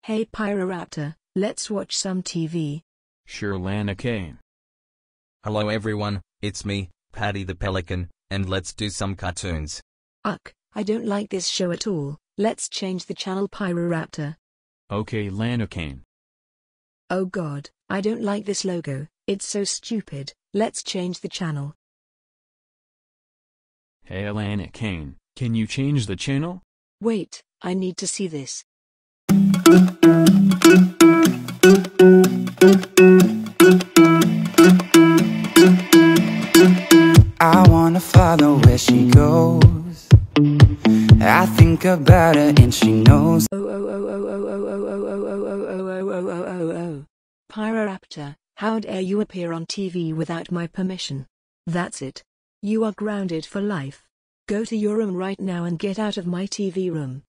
Hey Pyroraptor, let's watch some TV. Sure, Lana Kane. Hello everyone, it's me, Paddy the Pelican, and let's do some cartoons. Ugh, I don't like this show at all. Let's change the channel, Pyroraptor. Okay, Lana Kane. Oh god, I don't like this logo, it's so stupid. Let's change the channel. Hey Lana Kane, can you change the channel? Wait, I need to see this. I wanna follow where she goes. I think about her and she knows. Pyroraptor, how dare you appear on TV without my permission? That's it. You are grounded for life. Go to your room right now and get out of my TV room.